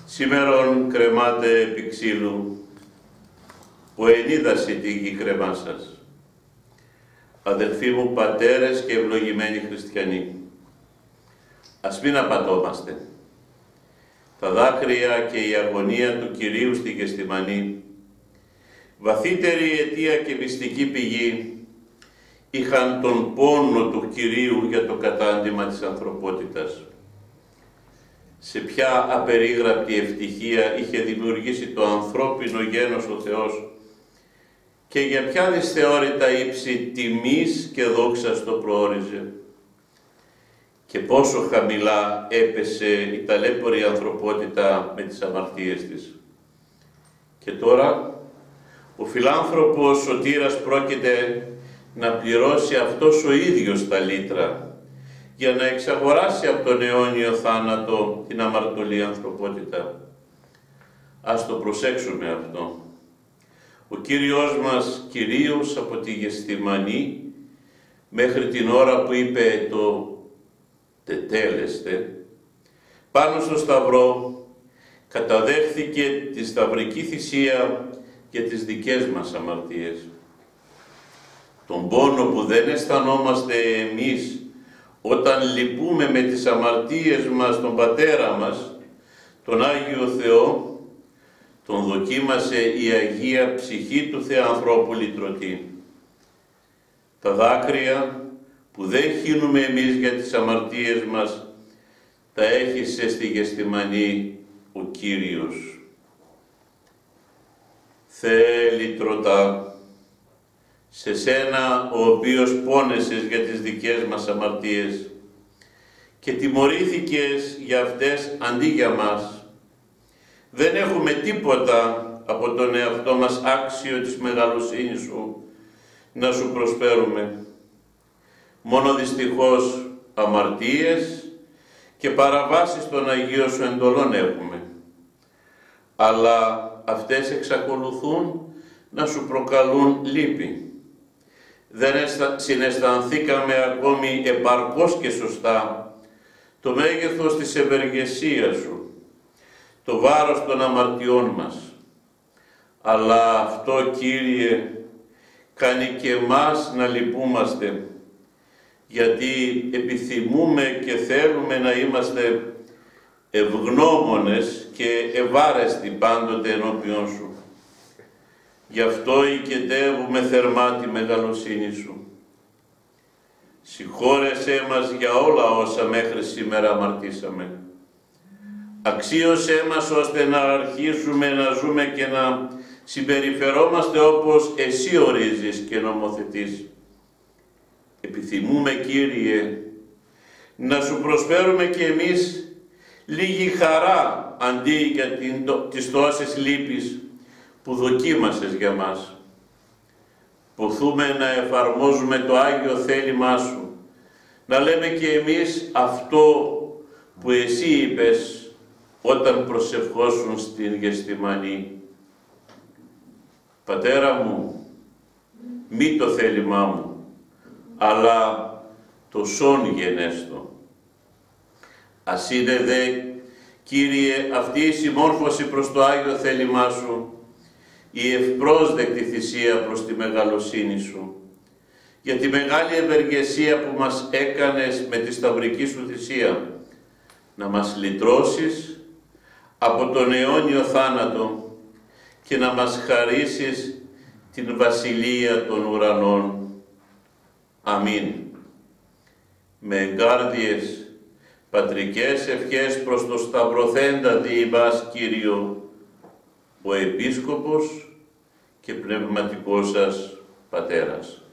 Σήμερον κρεμάτε επί ξύλου, που ενίδασε τη γη κρεμά σας. Αδελφοί μου, πατέρες και ευλογημένοι χριστιανοί, ας μην απατώμαστε. Τα δάκρυα και η αγωνία του Κυρίου στη Γεστημανή, βαθύτερη αιτία και μυστική πηγή, είχαν τον πόνο του Κυρίου για το κατάντημα της ανθρωπότητας. Σε ποια απερίγραπτη ευτυχία είχε δημιουργήσει το ανθρώπινο γένος ο Θεός και για ποια δυσθεώρητα ύψη τιμής και δόξας το προόριζε. Και πόσο χαμηλά έπεσε η ταλέπορη ανθρωπότητα με τις αμαρτίες της. Και τώρα ο φιλάνθρωπος σωτήρας πρόκειται να πληρώσει αυτός ο ίδιος τα λύτρα για να εξαγοράσει από τον αιώνιο θάνατο την αμαρτωλή ανθρωπότητα. Ας το προσέξουμε αυτό. Ο Κύριος μας κυρίως από τη Γεστημανή μέχρι την ώρα που είπε το «τετέλεστε», πάνω στο Σταυρό καταδέχθηκε τη σταυρική θυσία για τις δικές μας αμαρτίες. Τον πόνο που δεν αισθανόμαστε εμείς όταν λυπούμε με τις αμαρτίες μας τον Πατέρα μας, τον Άγιο Θεό, τον δοκίμασε η Αγία Ψυχή του Θεανθρώπου λυτρωτή. Τα δάκρυα που δεν χύνουμε εμείς για τις αμαρτίες μας, τα έχισε στη Γεστημανή ο Κύριος. Θεέ λυτρωτά, σε σένα ο οποίος πόνεσες για τις δικές μας αμαρτίες και τιμωρήθηκες για αυτές αντί για μας. Δεν έχουμε τίποτα από τον εαυτό μας άξιο της μεγαλοσύνης σου να σου προσφέρουμε. Μόνο δυστυχώς αμαρτίες και παραβάσεις των Αγίων σου εντολών έχουμε. Αλλά αυτές εξακολουθούν να σου προκαλούν λύπη. Δεν συναισθανθήκαμε ακόμη επαρκώς και σωστά το μέγεθος της ευεργεσίας σου, το βάρος των αμαρτιών μας. Αλλά αυτό, Κύριε, κάνει και εμάς να λυπούμαστε, γιατί επιθυμούμε και θέλουμε να είμαστε ευγνώμονες και ευάρεστοι πάντοτε ενώπιον σου. Γι' αυτό οικετεύουμε θερμά τη μεγαλοσύνη σου. Συγχώρεσέ μας για όλα όσα μέχρι σήμερα αμαρτήσαμε. Αξίωσέ μας ώστε να αρχίσουμε να ζούμε και να συμπεριφερόμαστε όπως εσύ ορίζεις και νομοθετείς. Επιθυμούμε, Κύριε, να σου προσφέρουμε και εμείς λίγη χαρά αντί για τις τόσες λύπεις που δοκίμασες για μας. Ποθούμε να εφαρμόζουμε το Άγιο θέλημά σου, να λέμε και εμείς αυτό που εσύ είπες όταν προσευχόσουν στην Γεστημανή. Πατέρα μου, μη το θέλημά μου, αλλά το σόν γενέστο. Ας είναι δε, Κύριε, αυτή η συμμόρφωση προς το Άγιο θέλημά σου, η ευπρόσδεκτη θυσία προς τη μεγαλοσύνη σου, για τη μεγάλη ευεργεσία που μας έκανες με τη σταυρική σου θυσία, να μας λυτρώσεις από τον αιώνιο θάνατο και να μας χαρίσεις την βασιλεία των ουρανών. Αμήν. Με εγκάρδιες πατρικές ευχές προς το σταυρωθέντα διημάς, Κύριο, ο Επίσκοπος και πνευματικός σας Πατέρας.